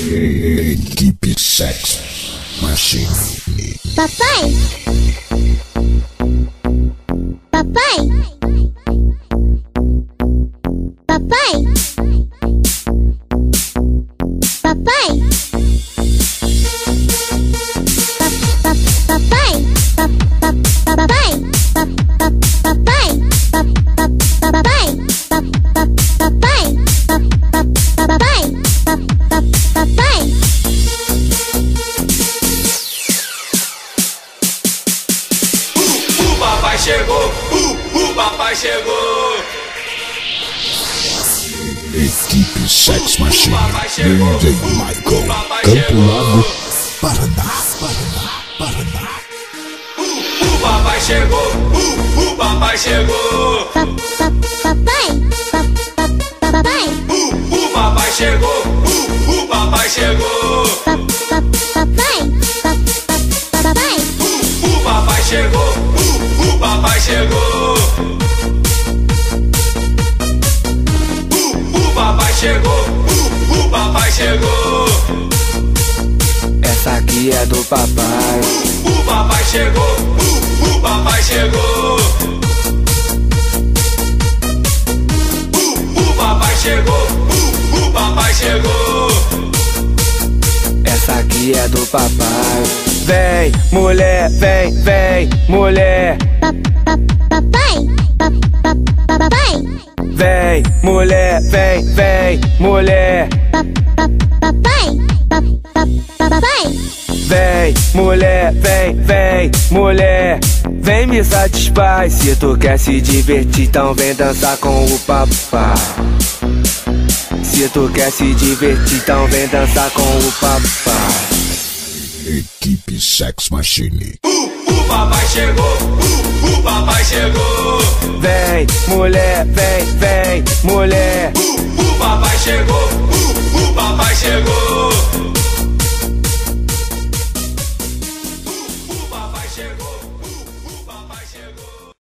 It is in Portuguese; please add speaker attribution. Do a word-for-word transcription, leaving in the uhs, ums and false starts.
Speaker 1: Equipe Sex Machine.
Speaker 2: Papai, papai, papai, papai, papai, papai, papai, papai, papai.
Speaker 3: O papai chegou, o, o papai chegou.
Speaker 1: Equipe Sex Machine. D J Michael, Campo Largo, Paraná, Paraná, Paraná.
Speaker 3: O papai chegou, o, o papai chegou.
Speaker 2: Papai, papai,
Speaker 3: O, o papai chegou, o, o papai chegou.
Speaker 2: papai, papai.
Speaker 3: O papai chegou, o, o papai chegou. O, o papai chegou, o, o papai chegou.
Speaker 4: Essa aqui é do papai.
Speaker 3: O papai chegou, o, o papai chegou. O, o papai chegou, o, o papai chegou.
Speaker 4: Essa aqui é do papai. Vem, mulher, vem, vem, mulher.
Speaker 2: Papai, papai,
Speaker 4: Vem, mulher, vem, vem, mulher.
Speaker 2: papai, papai.
Speaker 4: Vem, mulher, vem, vem, mulher. Vem me satisfaz. Se tu quer se divertir, então vem dançar com o papai. Se tu quer se divertir, então vem dançar com o papai.
Speaker 1: Equipe Sex Machine.
Speaker 3: O, o papai chegou, o, o papai chegou.
Speaker 4: Vem, mulher, vem, vem, mulher.
Speaker 3: O, o papai chegou, o, o papai chegou.